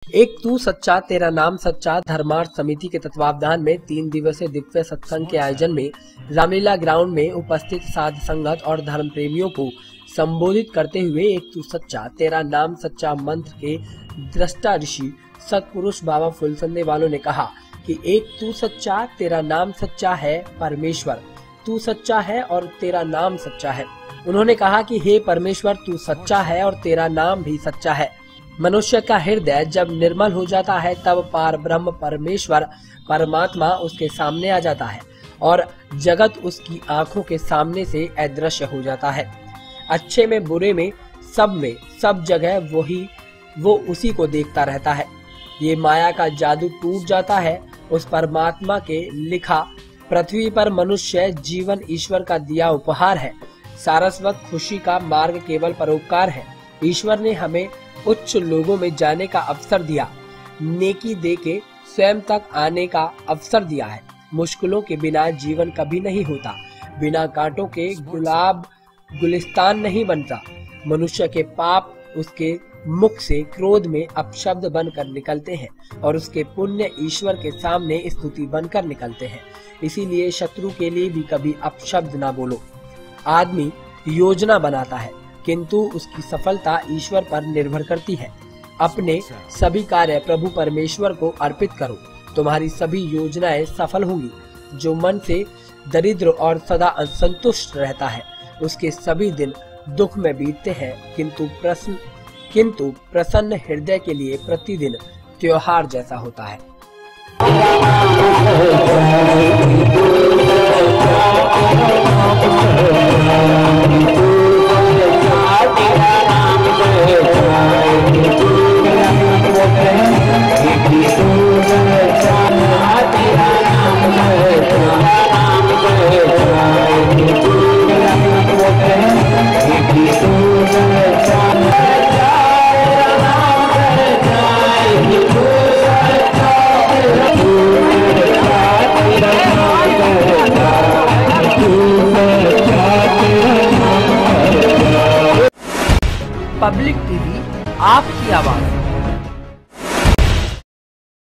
एक तू सच्चा तेरा नाम सच्चा धर्मार्थ समिति के तत्वावधान में 3 दिवसीय दिव्य सत्संग के आयोजन में रामलीला ग्राउंड में उपस्थित साध संगत और धर्म प्रेमियों को संबोधित करते हुए एक तू सच्चा तेरा नाम सच्चा मंत्र के दृष्टा ऋषि सतपुरुष बाबा फुलसंदे वालों ने कहा कि एक तू सच्चा तेरा नाम सच्चा है परमेश्वर, तू सच्चा है और तेरा नाम सच्चा है। उन्होंने कहा कि हे परमेश्वर, तू सच्चा है और तेरा नाम भी सच्चा है। मनुष्य का हृदय जब निर्मल हो जाता है तब पार ब्रह्म परमेश्वर परमात्मा उसके सामने आ जाता है और जगत उसकी आंखों के सामने से अदृश्य हो जाता है। अच्छे में बुरे में सब जगह वो उसी को देखता रहता है। ये माया का जादू टूट जाता है। उस परमात्मा के लिखा पृथ्वी पर मनुष्य जीवन ईश्वर का दिया उपहार है। सारस्वत खुशी का मार्ग केवल परोपकार है। ईश्वर ने हमें उच्च लोगों में जाने का अवसर दिया, नेकी देके स्वयं तक आने का अवसर दिया है। मुश्किलों के बिना जीवन कभी नहीं होता। बिना कांटों के गुलाब गुलिस्तान नहीं बनता। मनुष्य के पाप उसके मुख से क्रोध में अपशब्द बनकर निकलते हैं और उसके पुण्य ईश्वर के सामने स्तुति बनकर निकलते हैं। इसीलिए शत्रु के लिए भी कभी अपशब्द ना बोलो। आदमी योजना बनाता है किंतु उसकी सफलता ईश्वर पर निर्भर करती है। अपने सभी कार्य प्रभु परमेश्वर को अर्पित करो, तुम्हारी सभी योजनाएं सफल होंगी। जो मन से दरिद्र और सदा असंतुष्ट रहता है उसके सभी दिन दुख में बीतते हैं, किंतु प्रसन्न हृदय के लिए प्रतिदिन त्योहार जैसा होता है। पब्लिक टीवी आपकी आवाज़।